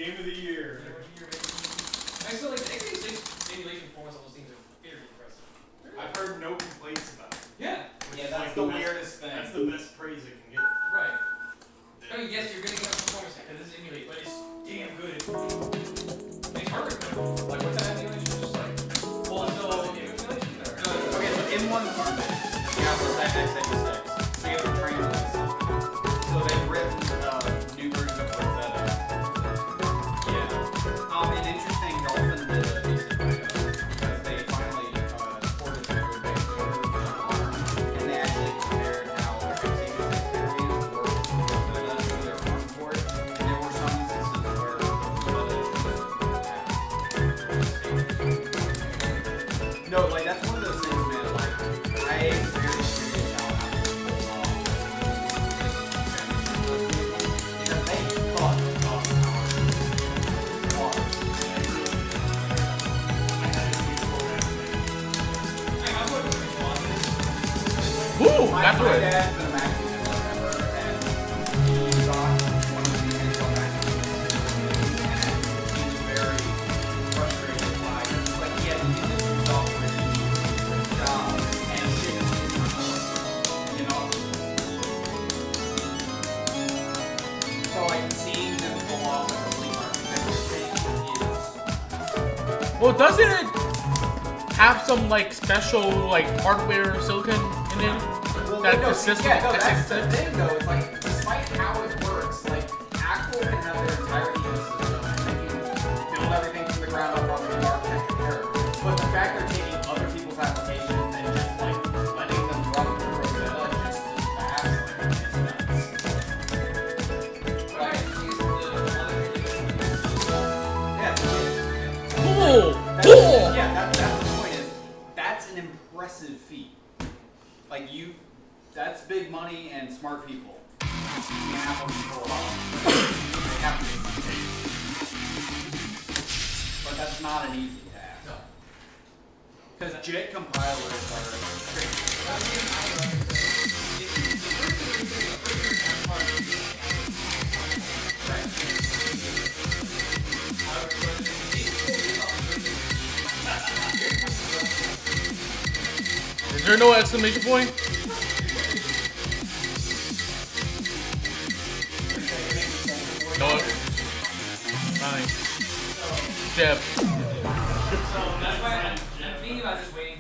Game of the year. I still like the x86 simulation performance on those things are very impressive. I've heard no complaints about it. Yeah. Yeah, that's the weirdest thing. That's the best praise it can get. Right. I mean, yes, you're gonna get a performance because this is emulate, but it's damn good. It's hardware critical. Like, what kind of emulation is just like, well, so emulation or? Okay, so in one part, you have the x86, so you have to train on this. So they've written new versions of Rosetta. Yeah. An interesting Dolphin did a decent video because they finally ported the code base over to ARM, and they actually compared how their x86 experience worked with Rosetta to their ARM port, and there were some instances where Rosetta should no, like that's one of those things, man. Like I am very curious how to pull off because they fuck up our Ooh, got through my it. dad's been a Mac user forever, and he got one of these Intel Mac users, and he was very frustrated by it. Like he had to use this software to do his job, and shit just didn't work, you know? So like seeing them pull off a complete architecture change is Well, doesn't it have some like special like hardware silicon in it that assists yeah, no, with that's the x86? thing though. It's like, despite how it works, like Apple can have their entire ecosystem and they can build everything from the ground up on the architecture there. But the fact they're taking other people's applications and just like letting them run through Rosetta just as fast, like it's nuts. Cool. That's, Cool. yeah, that's the point. Is that's an impressive feat. Like that's big money and smart people. You can have them pull it off. They have to be. But that's not an easy task. No. Because JIT compilers are Is there no exclamation point? No. Nice. Jeff. So that's why I'm thinking about just waiting